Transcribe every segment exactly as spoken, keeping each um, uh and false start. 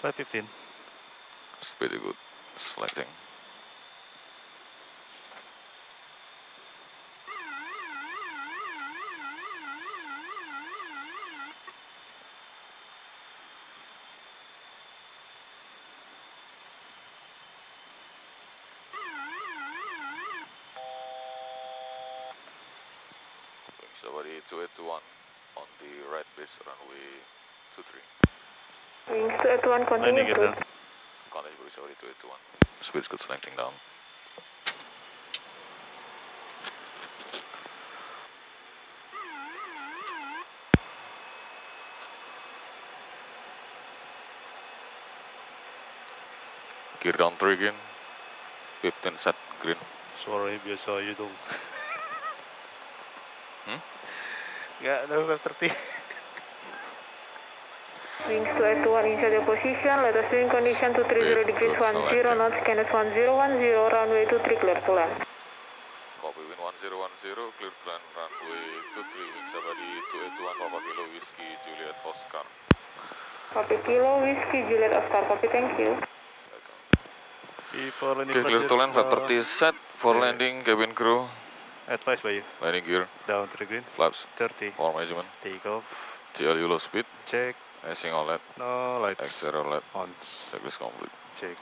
five fifteen. Speed good. Selecting. Somebody two eight two one on the right base runway two three. Wings two eight one, continue Landing approach. gear Continue approach, somebody two eight two one. Speed's good, selecting down. Gear down three again. fifteen set green. Suaranya biasa aja dong. Hmm? Nggak, ada five thirty. Wings two eight one, inside your position, let us wind condition two three zero degrees one zero, knots, scanner one zero one zero, runway two three, clear to land. Copy, wind one zero one zero, clear to land, runway two three, wing somebody two eight two one, Papa Kilo, Whiskey, Juliet, Oscar. Copy, Kilo, Whiskey, Juliet, Oscar, copy, thank you. Before landing Okay, clear to land, five thirty set, for Yeah. landing, cabin crew. Advice by you. Landing gear, Down to the green. flaps, thirty. for measurement. Take off. G L U low speed, Check. icing all LED, No lights. X zero LED, On. checklist complete. Check.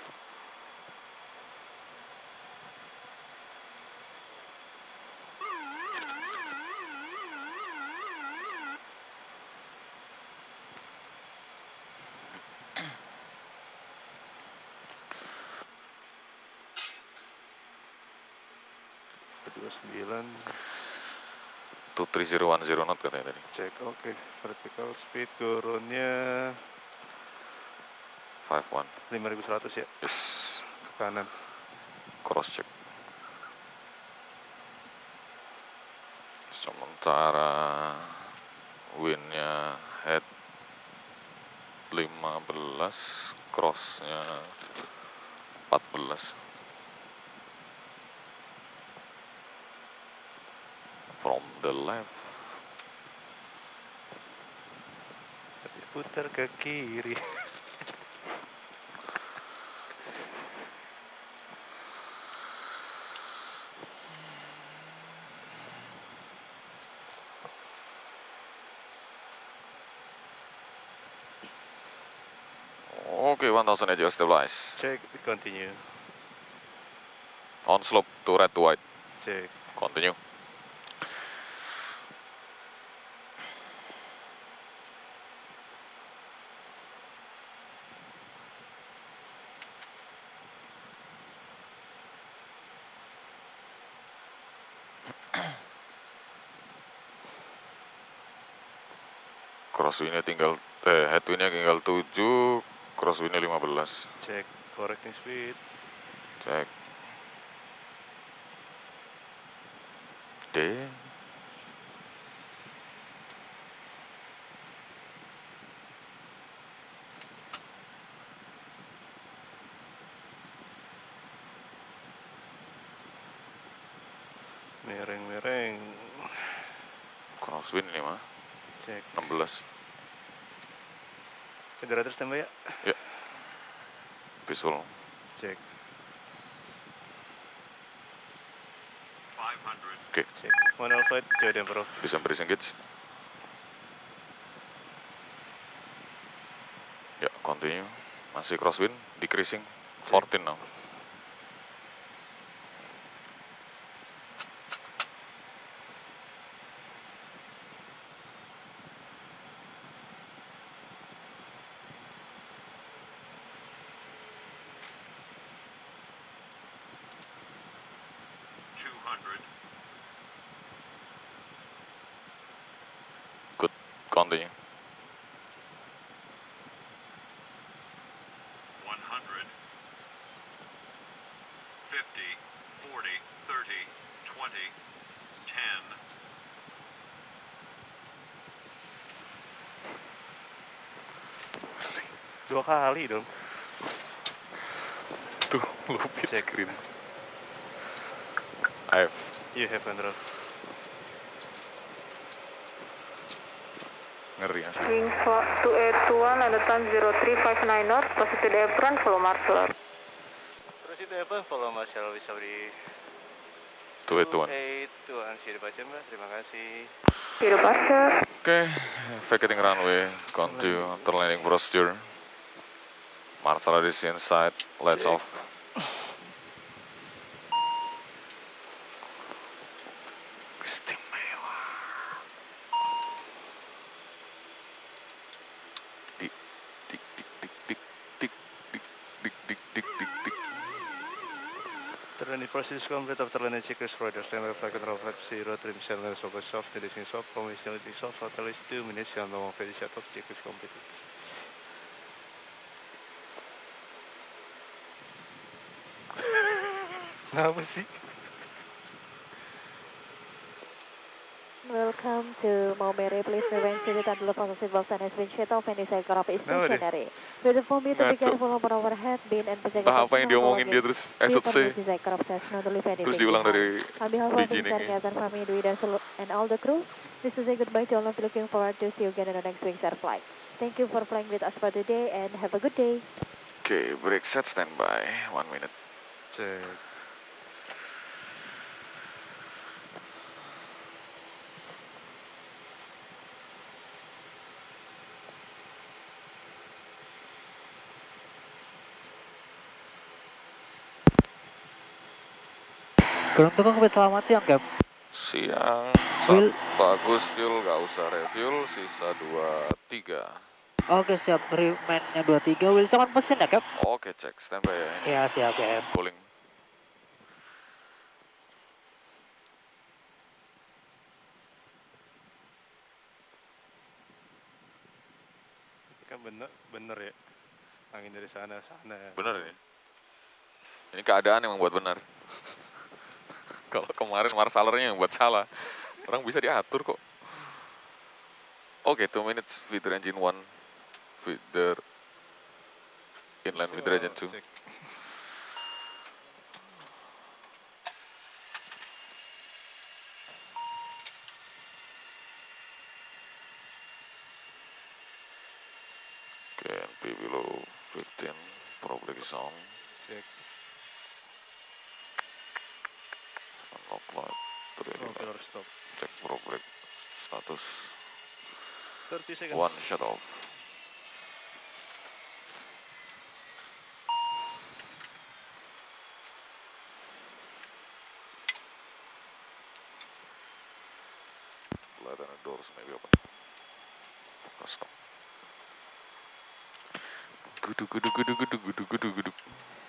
dua sembilan. two three zero one zero knot katanya tadi. Cek, oke. Vertical speed turunnya five one, lima ribu seratus ya. yes, Ke kanan. cross check. Sementara windnya head lima belas, crossnya empat belas. From the left, Putar ke kiri. okay, one thousand eight stabilize. Check, continue. On slope to red to white, Check. continue. Crosswindnya tinggal, eh, headwindnya tinggal tujuh, crosswindnya lima belas. Check, correcting speed. Cek. D. Mereng-mereng. Crosswind lima, Cek. enam belas. Federator standby ya? Ya. Visual. Cek. Oke, okay. Cek. One Alpha, Jordan Pro. December disengage. Ya, continue. Masih crosswind, decreasing. fourteen now. Good, continue. one hundred, fifty, forty, thirty, twenty, ten. Dua kali dong. Tuh, lupit Cek. screen. I have. You have control. Ngeri asli. Wings two eight two one, landed time zero three five nine knots, proceed to the apron, follow Marshall. Terus itu apa? Follow Marshall bisa di two eight two one. eight two one, siap dibaca Mbak, terima kasih. Zero departure. Oke, vacating runway, continue after landing procedure. Marshall is inside, lights Cek. off. Istimewa. Dik, dik, dik, dik, dik, dik, dik, dik, dik, dik, dik, dik. Turn process complete after landing checkers, radar, standby flight control five zero, trim channel, focus soft, releasing soft, promising soft, total is two minutes, yang mau very shut off, checkers completed. Kenapa sih? Welcome to Maumere. Please remain seated until the process box and has been shut off and this aircraft is Kenapa deh? stationary. We inform you to be Ngaco. careful over overhead bin and project. Entah apa yang diomongin dia terus esot C. Terus diulang dari On behalf of beginning Wings Air ya. Captain Fahmi Dwi dan Solo and all the crew, please to say goodbye to all of you. Looking forward to see you again in the next Wings Air flight. Thank you for flying with us for today and have a good day. Oke, break set standby, one minute. Cek. Kurang tukang kebet selamat siang, Cap. Siang, Fuel. Sa- bagus fuel, gak usah refuel, sisa dua tiga. Oke, siap. Remainnya dua tiga. Will cuman mesin ya, Cap? Oke, cek standby ya. Ya, siap, Cap. Cooling. Kan bener, bener ya. Angin dari sana sana. Bener ini. Ini keadaan yang membuat benar. Kalau kemarin marsalernya yang buat salah. Orang bisa diatur kok. Oke, two minutes, feeder engine one. Feeder inline feeder engine two. Cek. Oke, N P below fifteen, probably is on. Cek. Unlock light, three, Oh, killer stop. check probably status. thirty seconds. One shut off. Light and the doors maybe open. Custom. Gudu gudu gudu gudu gudu gudu gudu.